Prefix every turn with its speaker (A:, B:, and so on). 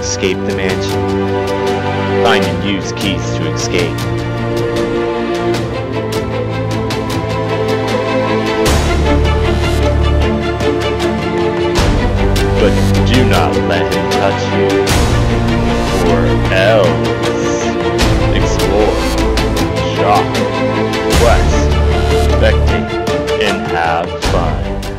A: escape the mansion. Find and use keys to escape. But do not let him touch you, or else. Explore, shop, quest, spectate, and have fun.